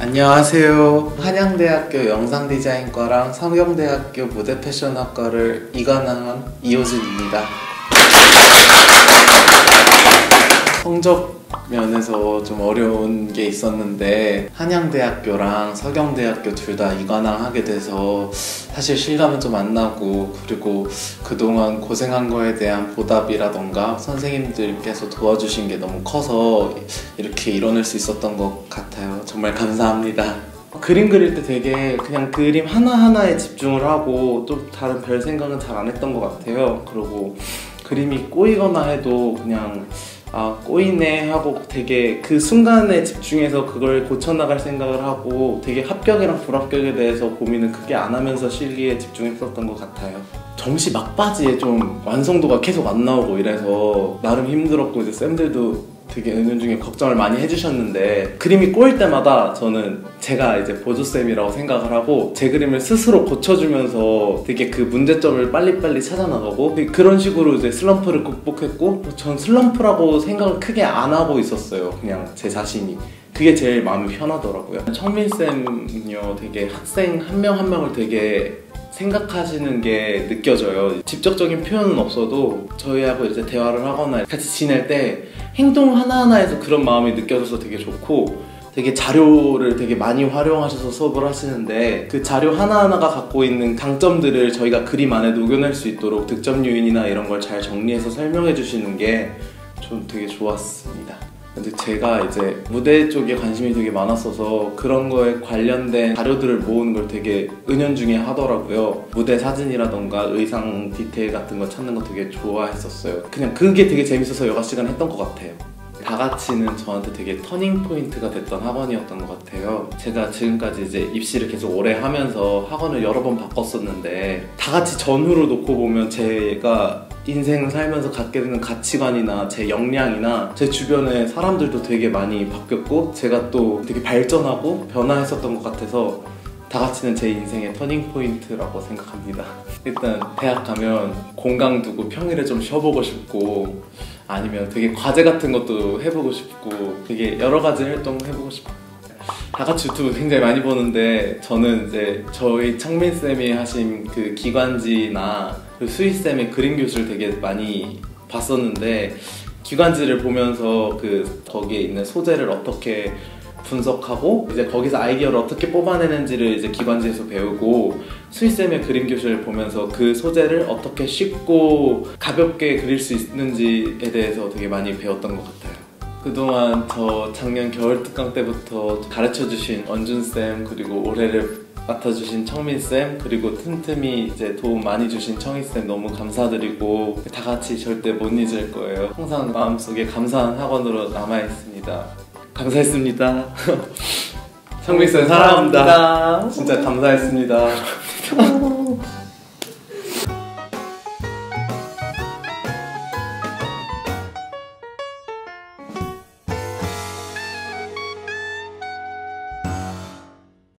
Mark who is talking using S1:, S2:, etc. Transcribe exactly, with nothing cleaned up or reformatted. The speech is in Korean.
S1: 안녕하세요. 한양대학교 영상디자인과랑 성경대학교 무대패션학과를 이관한 이호준입니다. 성적 면에서 좀 어려운 게 있었는데 한양대학교랑 서경대학교 둘 다 이관왕하게 돼서 사실 실감은 좀 안 나고, 그리고 그동안 고생한 거에 대한 보답이라던가 선생님들께서 도와주신 게 너무 커서 이렇게 이뤄낼 수 있었던 것 같아요. 정말 감사합니다. 그림 그릴 때 되게 그냥 그림 하나하나에 집중을 하고 좀 다른 별 생각은 잘 안 했던 것 같아요. 그리고 그림이 꼬이거나 해도 그냥 아 꼬이네 하고 되게 그 순간에 집중해서 그걸 고쳐나갈 생각을 하고, 되게 합격이랑 불합격에 대해서 고민을 크게 안 하면서 실기에 집중했었던 것 같아요. 정시 막바지에 좀 완성도가 계속 안 나오고 이래서 나름 힘들었고, 이제 쌤들도 되게 은연중에 걱정을 많이 해주셨는데, 그림이 꼬일 때마다 저는 제가 이제 보조쌤이라고 생각을 하고 제 그림을 스스로 고쳐주면서 되게 그 문제점을 빨리빨리 찾아나가고, 그런 식으로 이제 슬럼프를 극복했고, 전 슬럼프라고 생각을 크게 안 하고 있었어요. 그냥 제 자신이. 그게 제일 마음이 편하더라고요. 청민쌤은요, 되게 학생 한 명 한 명을 되게 생각하시는 게 느껴져요. 직접적인 표현은 없어도 저희하고 이제 대화를 하거나 같이 지낼 때 행동 하나하나에서 그런 마음이 느껴져서 되게 좋고, 되게 자료를 되게 많이 활용하셔서 수업을 하시는데 그 자료 하나하나가 갖고 있는 강점들을 저희가 그림 안에 녹여낼 수 있도록 득점 요인이나 이런 걸 잘 정리해서 설명해 주시는 게 좀 되게 좋았습니다. 근데 제가 이제 무대 쪽에 관심이 되게 많았어서 그런 거에 관련된 자료들을 모으는 걸 되게 은연중에 하더라고요. 무대 사진이라던가 의상 디테일 같은 거 찾는 거 되게 좋아했었어요. 그냥 그게 되게 재밌어서 여가 시간 했던 것 같아요. 다같이는 저한테 되게 터닝 포인트가 됐던 학원이었던 것 같아요. 제가 지금까지 이제 입시를 계속 오래 하면서 학원을 여러 번 바꿨었는데, 다같이 전후로 놓고 보면 제가 인생을 살면서 갖게 되는 가치관이나 제 역량이나 제 주변의 사람들도 되게 많이 바뀌었고, 제가 또 되게 발전하고 변화했었던 것 같아서 다같이는 제 인생의 터닝 포인트라고 생각합니다. 일단 대학 가면 공강 두고 평일에 좀 쉬어보고 싶고, 아니면 되게 과제 같은 것도 해보고 싶고, 되게 여러 가지 활동 해보고 싶어요. 다같이 유튜브 굉장히 많이 보는데, 저는 이제 저희 창민쌤이 하신 그 기관지나 수희쌤의 그림 교실을 되게 많이 봤었는데, 기관지를 보면서 그 거기에 있는 소재를 어떻게 분석하고 이제 거기서 아이디어를 어떻게 뽑아내는지를 이제 기관지에서 배우고, 수희쌤의 그림 교실을 보면서 그 소재를 어떻게 쉽고 가볍게 그릴 수 있는지에 대해서 되게 많이 배웠던 것 같아요. 그동안 저 작년 겨울 특강 때부터 가르쳐주신 원준쌤, 그리고 올해를 맡아주신 청민쌤, 그리고 틈틈이 이제 도움 많이 주신 청희쌤 너무 감사드리고, 다같이 절대 못 잊을 거예요. 항상 마음속에 감사한 학원으로 남아있습니다. 감사했습니다. 청민쌤 사랑합니다. 진짜 감사했습니다.